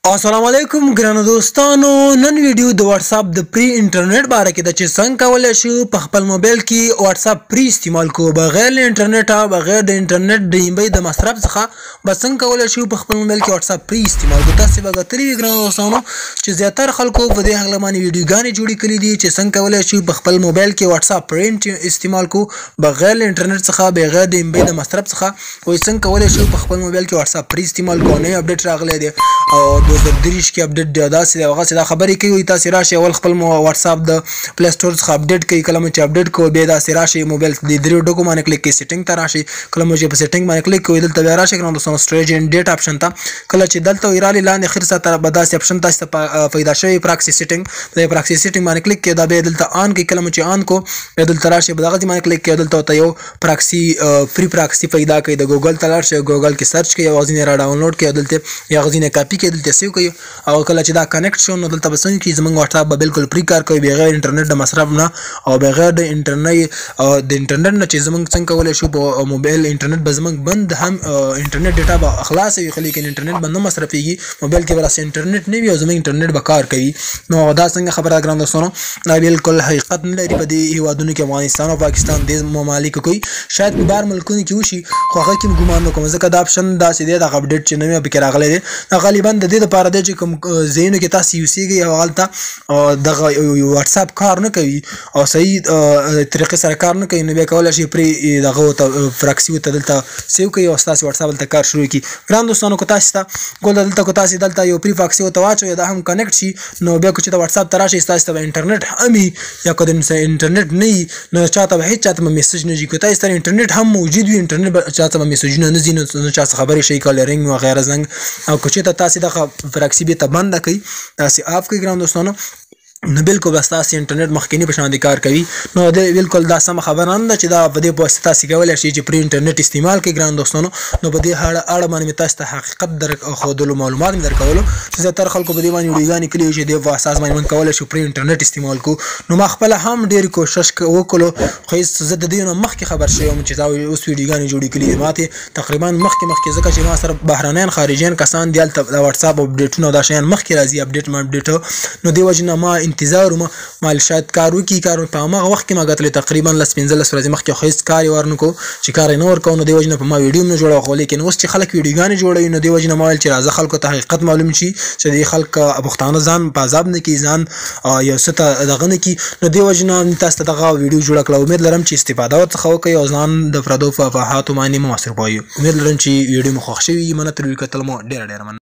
अस्सलाम वालेकुम ګرانو دوستانو نن ویډیو د واتس اپ د پری انټرنیټ باره کې د چې څنګه کولای شو په خپل موبایل کې واتس اپ پری استعمال کو بغیر انټرنیټ بغیر د انټرنیټ د ایمبي د مصرف څخه بس څنګه کولای شو په خپل موبایل کې واتس اپ پری استعمال کو تاسو به غتري ګرانو دوستانو چې زیاتره خلکو په دې هغه باندې ویډیوګانې جوړې کړې دي چې څنګه کولای شو په خپل موبایل کې واتس اپ پری استعمال کو بغیر انټرنیټ څخه بغیر د ایمبي د مصرف څخه وای څنګه کولای شو په خپل موبایل کې واتس اپ پری استعمال کو نه اپډیټ راغلی دی او 2023 کې اپډیټ دی دا څه هغه څه خبرې کوي تاسو راشي اول خپل واتس اپ د پلی سٹور څخه اپډیټ کوي کله چې اپډیټ کوي به دا راشي موبایل د درې ډوکو باندې کلیک کوي سیټینګ ته راشي کله چې په سیټینګ باندې کلیک کوي دلته راشي کنه د سټوریج اینڈ ډیټا اپشن ته کله چې دلته ویرالي لاندې خیر سره به دا اپشن تاسو ته پیدا شوی پراکسی سیټینګ د پراکسی سیټینګ باندې کلیک کوي دا به دلته آن کوي کله چې آن کو دلته راشي به دغه باندې کلیک کوي دلته یو پراکسی فری پراکسی پیدا کوي د ګوګل ته راشي ګوګل کې سرچ کوي او غزنه را ډاونلوډ کوي دلته یا غزنه کاپی کوي دلته سیو کوي او کله چې دا کنیکټ شو نو دلته بس کې زمونږ واتس اپ بالکل فری کار کوي بغیر انټرنیټ د مصرف نه او بغیر د انټرنیټ نه چې زمونږ څنګه کولای شو په موبایل انټرنیټ به زمونږ بند هم انټرنیټ ډیټا به خلاص وي خو لیکن انټرنیټ باندې مصرفيږي موبایل کې ورسې انټرنیټ نه وي او زمونږ انټرنیټ به کار کوي نو دا څنګه خبره ګران دوستانو دا بالکل حقیقت نه لري په دې هیوادونو کې افغانستان او پاکستان د ممالک کوي شاید په بار ملکونو کې وشي خو هغه کې ګمان کوم ځکه دا اپشن دا سیده د اپډیټ چې نوې به راغلی دی غالبا د دې لپاره دی چې کوم زینو کې تاسو یوسیږي او حالته دغه واتس اپ کار نه کوي او صحیح طریقې سره کار نه کوي نو بیا کولای شي پرې دغه فراکسي ته دلته سیو کوي او تاسو واتس اپ ته کار شروع کی ګران دوستانو کو تاسو ته ګول دلته کو تاسو دلته یو پری فراکسي ته واچو دا هم کنیکټ شي نو بیا کو چې واتس اپ تراشي تاسو ته انټرنیټ همي یا کو د انټرنیټ نه نو چاته به هیڅ چاته میسج نه جي کو تاسو ته انټرنیټ هم موجود وي انټرنیټ چاته میسج نه زینو چا خبرې شي کالرینګ و غیره زنګ او کو چې تاسو د فراکسي به تبند کوي تاسو اف کوي ګران دوستانو نو بالکل بس تاسو انټرنیټ مخکینی په شان کار کوي نو د بالکل دا سم خبره نه ده چې دا په دې پوسټ تاسو کولای شئ چې پری انټرنیټ استعمال کوي ګران دوستانو نو په دې اړه باندې تاسو ته حقیقت در خودلو معلومات درکولو چې زیاتره خلکو په دې باندې ویډیوګانې کړي چې د اساس باندې کولای شو پری انټرنیټ استعمال کو نو ما خپل هم ډیر کوشش وکړو خو زه د دې نو مخکې خبر شوم چې دا اوس ویډیوګانې جوړې کړي ماته تقریبا مخکې ځکه چې ما سره بهرانيان خارجيان کسان دی د واتس اپ اپډیټونو دا شیان مخکې راځي اپډیټ نو دی وجنه ما انتظار مال شاید کارو کی کارو په ما وخت کې ما غتل تقریبا 15 ورځې مخکې خو هیڅ کار ورنکو چې کار نه ور کوو نو دی وجنه په ما ویډیو نه جوړاو خو لیکن اوس چې خلک ویډیوګانې جوړوي نو دی وجنه ما ول چې راځه خلکو ته حقیقت معلوم شي چې دی خلک ابختانه ځان په عذاب نه کې ځان یو څه دغه نه کې نو دی وجنه تاسو ته دغه ویډیو جوړ کړو امید لرم چې استفاده وکړئ او کوي او ځان د پردو په فاحات باندې مو مصرف وایو امید لرم چې ویډیو مو خوښ شي منه تر وکتل مو ډیر